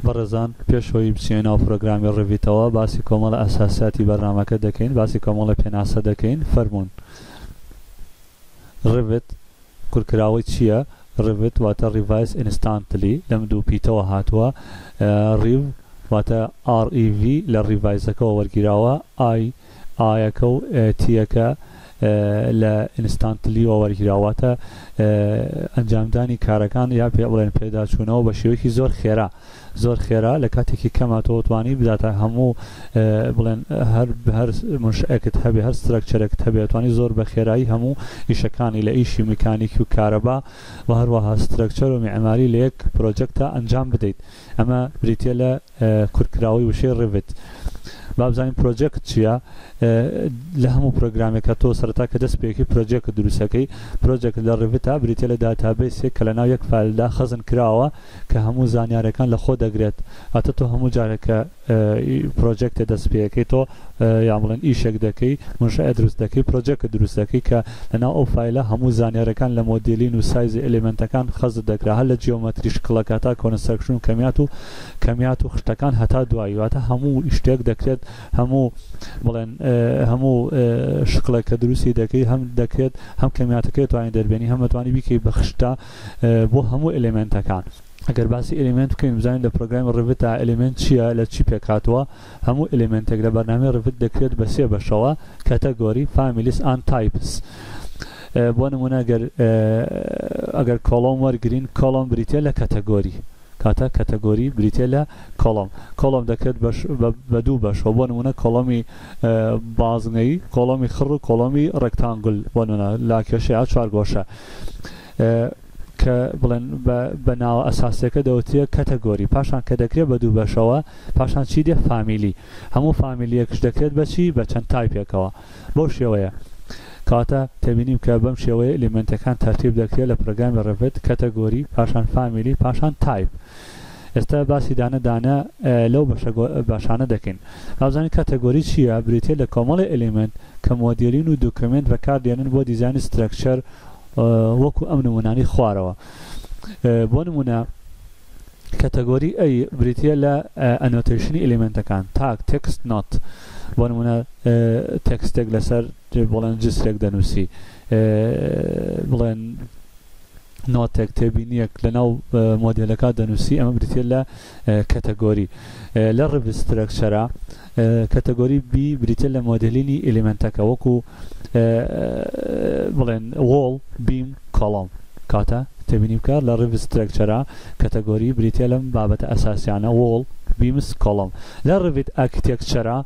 بەڕێزان پێشەوەی بچینەوە پرۆگرامی ڕێڤیتەوە باسی کۆمەڵە ئەساسیاتی بەرنامەکە دەکەین باسی کۆمەڵە پێناسە دەکەین فەرموون ڕێڤت کورکراوەی چییە؟ ڕێڤت واتە ریڤایز ئینستانتلی لەم دوو پیتەوە هاتووە ڕیڤ واتە REV لە ریڤایزەکەەوە وەرگیراوە ئایەکە و تیەکە لە ئینستانتلیەوە وەرگیراواتە ئەنجامدانی کارەکان یا پێ بڵێن پێداچوونەوە بە شێوەیەکی زۆر خێرا لە کاتێکی کەماتەوە توانی بداتە هەموو بڵێن هەر منشئەکەت هەبێ هەر سترەکچەرێکت هەبێ توانی زۆر بە خێرایی هەموو ئیشەکانی لە ئیشی میکانیکی و کارەبا و هەروەها سترەکچەر و معماری لە یەک پرۆجەکتە ئەنجام بدەیت ئەمە بریتیە لە کورکراوەی وشەی ڕێڤت بابزانین پرۆجێکت چییە؟ لە هەموو پرۆگرامێکە تۆ سەرەتا کە دەست پێکی پرۆجێکت دروستەکەی پرۆجێکت لە ڕێڤتە بریتیە لە داتابیسێک کە لەناو یەک فایلدا خەزن کراوە کە هەموو زانیارەکان لە خۆ دەگرێت ئەتە تۆ هەموو جارێکە پرۆجێکتە دەست پێەکەی تۆ یا بڵێن ئیشێک دەکەی منشئە دروست دەکەی پرۆجێکت دروست دەکەی کە لەناو ئەو فایلە هەموو زانیارەکان لە مۆدیلین و سایزی ئێلێمنتەکان خەزت دەکرا هەر لە جیۆمەتری شکڵەکە تا کۆنستراکشن و کەمیات و خشتەکان هەتا دوایی واتە هەموو شتێک دەکرێت هەموو بڵێن هەموو شکڵێکە دروستی دەکەی هەم دەکرێت هەم کەمیاتەکەی توانین دەربێنی هەم توانی بیکەی بە خشتە بۆ هەموو ئێلێمنتەکان ئەگەر باسی ئێلێمنت بکەین بزانین لە پرۆگرامی ڕێڤت ئێلێمنت چییە لە چی پێکاتوە هەموو ئێلێمنتێک لە بەرنامەی ڕێڤت دەکرێت بە سێ بەشەوە کاتەگۆری فامیلیز ئەند تایپس بۆ نمونە ئەگەر کۆڵۆم وەرگرین کۆڵۆم بریتیە لە کاتەگۆری کاتە کاتەگۆری بریتیە لە کۆڵۆم دەکرێت بە دوو بەشەوە بۆ نمونە کۆڵۆمی بازنەی کۆڵۆمی خڕ و کۆڵۆمی ڕێکتانگل بۆ نمونە لا کێشەیە چوار گۆشە کە بڵێن بە ناوە ئەساسیەکە دەوترێت کاتەگۆری پاشان کە دەکرێت بە دوو بەشەوە پاشان چی دێ فامیلی هەموو فامیلیەکش دەکرێت بەچی بە چەند تایپێکەوە بەو شێوەیە کاتە تێبینیم کە بەم شێوەیە ئێلێمنتەکان تەرتیب دەکرێت لە پرۆگرامی ڕێڤت کاتەگۆری پاشان فامیلی پاشان تایپ ئێستا باسی دانە لەو باشانە دەکەین ئازانی کاتەگۆری چییە؟ بریتیە لە کۆمەڵی ئێلێمنت کە مۆدیلین و دوکمنت بەکاردێنن بۆ دیزانی سترەکچەر وەکو ئەم نمونانی خوارەوە بۆ نمونە کاتەگۆری ئەی بریتیە لە ئەنۆتیشنی ئێلێمنتەکان تاگ تێکست نۆت بۆ نمونە تێکستێک لەسەر بڵێن جسرێک دەنووسی بڵێن نۆتێک تێبینیەک لەناو مۆدیلەکە دەنووسی ئەمە بریتیە لە کاتەگۆری لە ڕێڤ سترەکچەرە کاتەگۆری بی بریتیە لە مۆدیلینی ئێلێمنتەکە وەکو بڵێن وۆڵ بیم کۆڵۆم کاتە تێبینی بکار لە ڕێڤ سترەکچەرە کاتەگۆری بریتیە لەم بابەتە ئەساسیانە وۆڵ بیمس کۆڵۆم لە ڕێڤ ئارکیتێکچەرە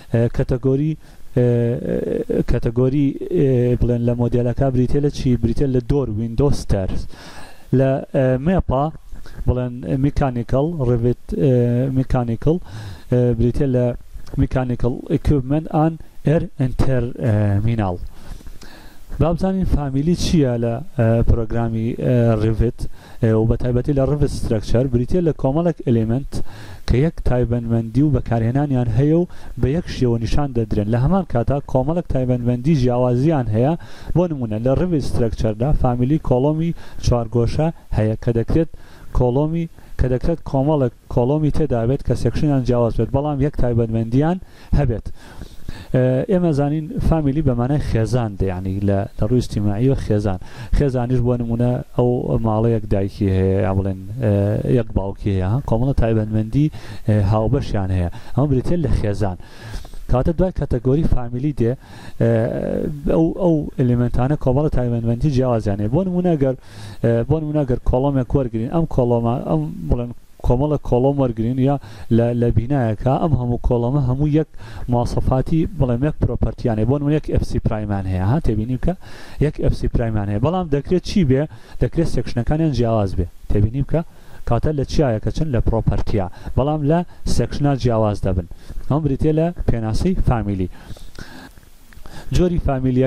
کاتەگۆری بڵێن لە مۆدیلەکە بریتیە لە چی؟ بریتیە لە دۆر ویندۆ ستەرز لە مێپا بڵێن میکانیکەڵ ڕێڤت میکانیکەڵ بریتیە لە میکانیکەڵ ئیکویپمنت ئان ئێر ئینتەرمیناڵ بابزانین فامیلی چییە لە پرۆگرامی ڕێڤت و بە تایبەتی لە ڕێڤ سترەکچەر بریتیە لە کۆمەڵێک ئێلێمنت کە یەک تایبەتمەندی و بەکارهێنانیان هەیە و بە یەک شێوە نیشان دەدرێن لە هەمان کاتا کۆمەڵێک تایبەتمەندی جیاوازیان هەیە بۆ نمونە لە ڕێڤ سترەکچەردا فامیلی کۆڵۆمی چوارگۆشە هەیە کە دەکرێت کۆمەڵێک کۆڵۆمی تێدا بێت کە سێکشنیان جیاواز بێت بەڵام یەک تایبەتمەندیان هەبێت ئێمە زانین فامیلی بەمانای خێزان دەیانی لە ڕووی ئیجتیماعی و خێزانیش بۆ نمونە ئەو ماڵەیەک دایکی هەیە یا بڵێن یەک باوکی هەیە کۆمەڵە تایبەتمەندی هاوبەشیان هەیە ئەمە بریتیە لە خێزان کاتە دوای کاتەگۆری فامیلی دێ ئەو ئێلێمنتانە کۆمەڵە تایبەتمەندی جیاوازیان هەیە بۆ نمونە گەر کۆڵۆمێک وەرگرین ئەم کۆڵۆمە ئەم بڵێن کۆمەڵە کۆڵۆم وەرگرین یا لە بینایەکە ئەم هەموو کۆڵۆمە هەموو یەک مواصفاتی بڵێم یەک پرۆپەرتیانێ بۆ نمونە یەک FC پرایمان هەیە تێبینیم کە یەک FC پرایمان هەیە بەڵام دەکرێت چی بێ؟ دەکرێت سێکشنەکانیان جیاواز بێ تێبینیم کە کاتە لە چیایەکە چن لە پرۆپەرتیە بەڵام لە سێکشنە جیاواز دەبن ئەم بریتیە لە پێناسەی فامیلی جۆری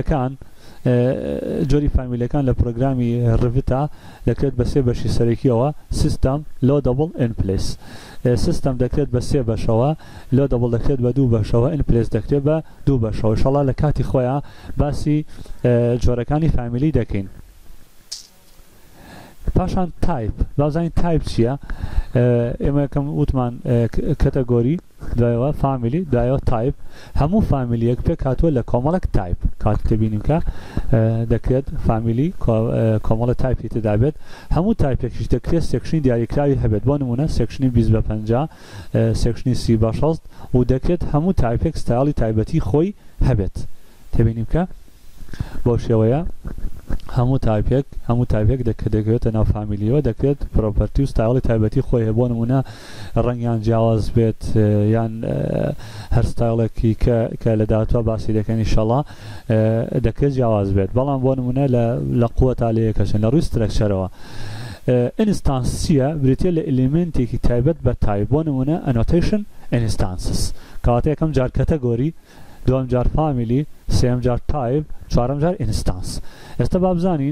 فامیلیەکان لە پرۆگرامی ڕێڤتە دەکرێت بە سێ بەشی سەرەکیەوە سیستەم لۆدەبڵ ئینپلیس سیستەم دەکرێت بە سێ بەشەوە لۆدەبڵ دەکرێت بە دوو بەشەوە ئینپلیس دەکرێت بە دوو بەشەوە ئینشەڵا لە کاتی خۆیان باسی جۆرەکانی فامیلی دەکەین پاشان تایپ بازین تایپ چیه اما کم وتمان کاتگوری دوایەوە فامیلی دوایەوە تایپ هەموو فامیلیەک پێک هاتووە لە کۆمەڵێک تایپ کات دەبینیم کە دەکرێت فامیلی کۆمەڵە تایپی تێدا بێت هەموو تایپێکیش دەکرێت سێکشنی دیاریکراوی هەبێت بۆ نمونە سێکشنی 20 بە 50 سێکشنی 30 بە 60 و دەکرێت هەموو تایپێک ستایڵی تایبەتی خۆی هەبێت تێبینیم کە بۆ شێوەیە هەموو تایپێک دەکرێتە ناو فامیلیەوە دەکرێت پرۆپەرتی و ستایڵی تایبەتی خۆی هەیە بۆ نمونە ڕەنگیان جیاواز بێت یان هەر ستایڵێکی کە لە داهاتوە باسی دەکەن ئینشەڵا دەکرێت جیاواز بێت بەڵام بۆ نمونە لە قووەتا لە یەکەچن لە ڕووی سترەکچەرەوە ئینستانس چییە بریتێ لە ئلیمنتێکی تایبەت بە تایپ بۆ نمونە ئەنۆتیشن ئینستانسز کەواتە یەکەم جار کەتەگۆری دوام جار فامیلی سێم جار تایپ چوارم جار ئینستانس ئێستا با بزانین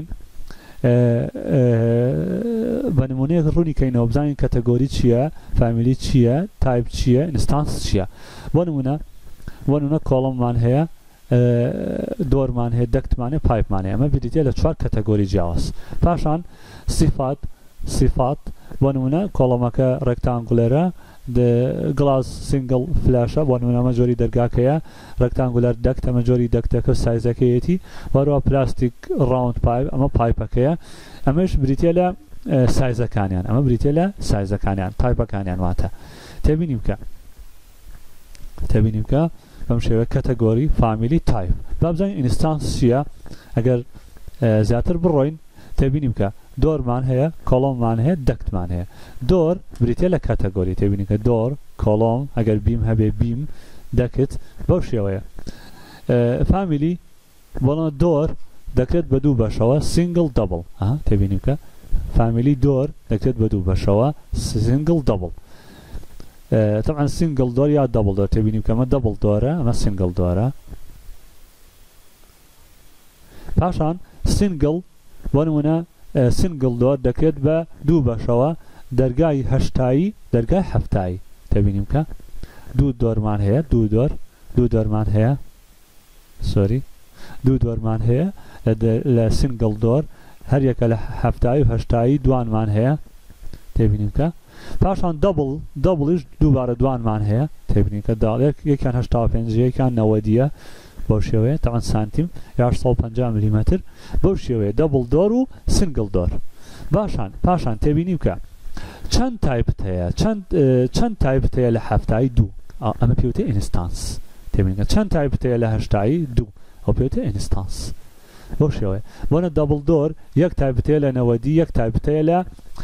بە نمونەیەک ڕوونی کەینەوە بزانین کەتەگۆری چییە فامیلی چییە تایپ چییە ئینستانس چییە بۆ نمونە کۆڵممان هەیە دۆرمان هەیە دەکتمان هەیە پایپمان هەیە ئەمە بریتێ لە چوار کەتەگۆری جیاواز پاشان صفات بۆ نمونە کۆڵمەکە ڕێکتانگولێرە گلاس سینگل فلاشە بۆ نمونە ئەمە جۆری دەرگاکەیە ڕێکتانگولەر دەکت ئەمە جۆری دەکتەکە سایزەکەیەتی وەروە پلاستیک ڕاوند پایپ ئەمە پایپەکەیە ئەمەش بریتێ لە سایزەکانیان ئەمە بریتێ لە سایزەکانیان تایپەکانیان واتە تێبینیم کە بەم شێوە کەتەگۆری فامیلی تایپ با بزانین ئینستانس چییە ئەگەر زیاتر بڕۆین تێبینیم کە دۆرمان هەیە کۆڵۆممان هەیە دەکتمان هەیە دۆر بریتێ لە کاتەگۆری تێبینی کە دۆر کۆڵۆم ئەگەر بیم هەبێ بیم دەکت بەو شێوەیە فامیلی بەڵام دۆر دەکرێت بە دوو بەشەوە سینگل دەبڵ تێبینیم کە فامیلی دۆر دەکرێت بە دوو بەشەوە سینگل دەبڵ طبعا سینگل دۆر یا دەبڵ دۆر تێبینیم کە ئەمە دەبڵ دۆرە ئەمە سینگل دۆرە پاشان سینگل بۆ نمونە سینگل دۆر دەکرێت بە دوو بەشەوە دەرگای هەشتایی دەرگای هەفتایی تێبینیم کە دوو دۆرمان هەیە لە سینگل دۆر هەر یەکە لە هەفتایی و هەشتایی دوانمان هەیە تێبینیم کە پاشان دەبڵیش دووبارە دوانمان هەیە تێبینیم کە یەکیان 85 یەکیان 90 بەو شێوەیە تەوان سانتیم یا 850 میلیمەتر بەو شێوەیە دەبڵ دۆر و سینگل دۆر پاشان تێبینیم کە چەند تایپت هەیە لە هەفتایی دوو ئەمە پێوتە ئینستانس تێبینیم کە چەند تایپت هەیە لە هەشتایی دوو ئەو پێوتە ئینستانس بەو شێوەیە بۆنە دەبڵ دۆر یەک تایپت هەیە لە 90 یەک تایپت هەیە لە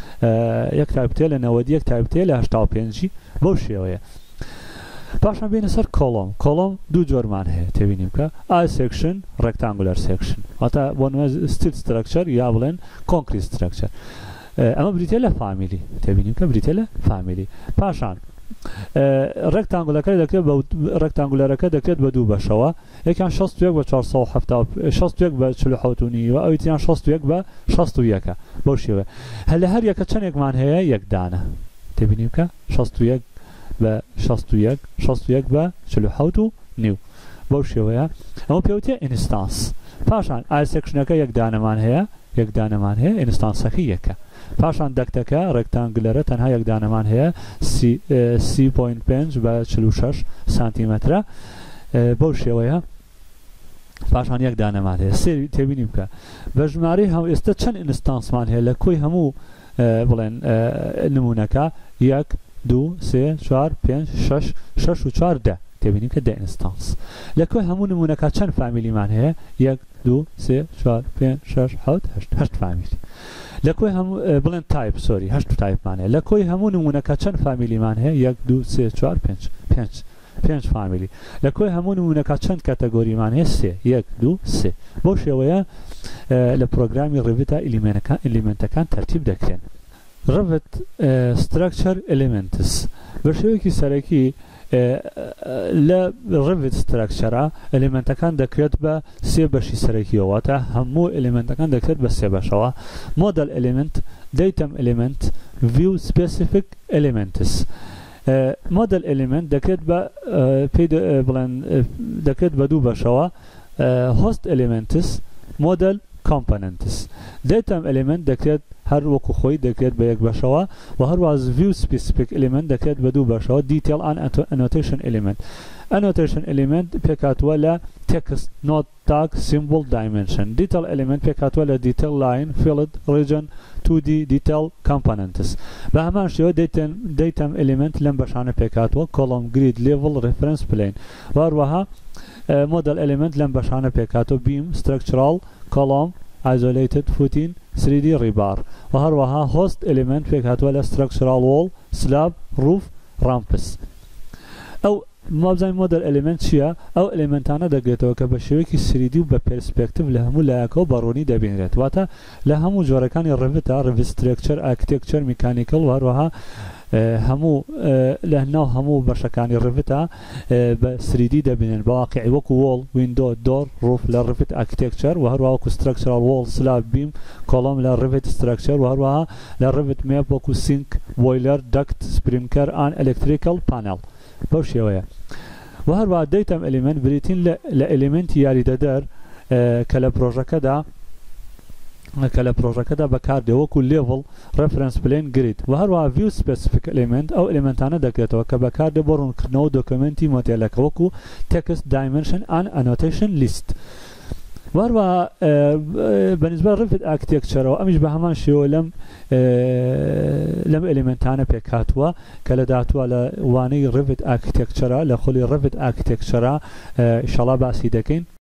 90 یەک تایپت هەیە لە 85 بەو شێوەیە پاشان بینە سەر کۆڵۆم دوو جۆرمان هەیە تێبینیم کە ئای سێکشن ڕێکتانگولەر سێکشن واتە بۆ نمونە ستیل ستراکچەر یا بڵێن کۆنکریت ستراکچەر ئەمە بریتێ لە فامیلی تێبینیم کە بریتێ لە فامیلی پاشان ڕێکتانگولەکە دەکرێت بە دوو بەشەوە یەکیان 61 بە 470 61 بە 47 و ئەویتیان 61 بە 61 بەو شێوە هەلە هەر یەکە چەندێکمان هەیە یەک دانە تێبینیم کە 61 بە 61 بە 47 و نیو بەو شێوەیە ئەمە پێوتێ ئینستانس پاشان ئای سێکشنەکە یەک دانەمان هەیە ئینستانسەکە یەکە پاشان دەکتەکە ڕێکتانگلەرە تەنها یەک دانەمان هەیە 30.5 بە 46 سانتیمەترە بەو شێوەیە پاشان یەک دانەمان هەیە تێبینیم کە بە ژمارەی ئێستا چەند ئینستانسمان هەیە لە کۆی هەموو بڵێن نمونەکە 1 2 3 4 5 6 و 4 10 تێبینیم کە 10 ئینستانس لە کۆی هەموو نمونەکە چەند فامیلیمان هەیە 1 2 3 4 5 6 8 فامیلی لە کۆی هەموو بڵێن تایپ سۆری 8 تایپمان هەیە لە کۆی هەموو نمونەکە چەند فامیلیمان هەیە 1 2 3 4 5 فامیلی لە کۆی هەموو نمونەکە چەند کاتەگۆریمان هەیە 3 1 2 3 بۆ شێوەیە لە پرۆگرامی ڕێڤیتە ئلیمنتەکان تەرتیب دەکرێن Revit Structure Elements بە شێوەیەکی سەرەکی لە Revit Structure ئەلیمنتەکان دەکرێت بە سێ بەشی سەرەکیەوە تا هەموو ئەلیمنتەکان دەکرێت بە سێ بەشەوە Model Element, Datum Element, View Specific Elements Model Element دەکرێت بە دوو بەشەوە Host Elements Model components data element دەکرێت هەر وەکو خۆی دەکرێت بە یەک بەشەوە و هەروەها view specific element دەکرێت بە دوو بەشەوە detail and annotation element annotation element پێکاتوە لە text note tag symbol dimension detail element پێکاتوە لە detail line field region 2D detail components بە هەمان شێوە data element لەم بەشانە پێکاتوە column grid level reference plane و هەروەها model element لەم بەشانە پێکاتوە beam structural column isolated footing 3D rebar و هەروەها host element پێکاتوە لە structural wall slab roof ramps ئەو مابزانین مۆدل ئەلیمنت چییە؟ ئەو ئەلیمنتانە دەگرێتەوە کە بە شێوەیەکی 3D و بە پێرسپێکتیڤ لە هەموو لایەکەوە بەڕوونی دەبینرێت واتە لە هەموو جۆرەکانی ڕێڤتە ڕێڤ سترکچەر ئارکتێکچەر میکانیکەل و هەروەها هەموو لە ناو هەموو بەشەکانی ڕێڤتە بە 3D دەبینن بەواقعی وەکو وۆڵ ویندۆ دۆر ڕوف لە ڕێڤت ئارکتێکچەر و هەروەها وەکو سترکچرال وۆڵ سلاب بیم کۆڵۆم لە ڕێڤت سترکچەر و هەروەها لە ڕێڤت مێپ وەکو سینک بۆیلەر دەکت سپرینکەر ئان ئەلێکتریکەل پانێڵ بەو شێوەیە و هەروەها دەیتەم ئەلیمنت بریتین لە ئەلیمنتی یاریدەدەر کە لە پرۆژەکەدا بەکاردێ وەکو level reference plane grid و هەروەها view specific element ئەو ئەلیمنتانە دەکرێتەوە کە بەکاردێ بۆ ڕوونکردنەوە دۆکمنتی مۆدێلەکە وەکو text dimension and annotation list و هەروەها بەنسبەت ڕێڤت ئارکتێکچەرەوە ئەمیش بە هەمان شێوە لەم ئەلیمنتانە پێکاتووە کە لە داهاتووە لە وانەی ڕێڤت ئارکتێکچەرە لە خۆلی ڕێڤت ئارکتێکچەرە ئینشاڵڵا باسی دەکەین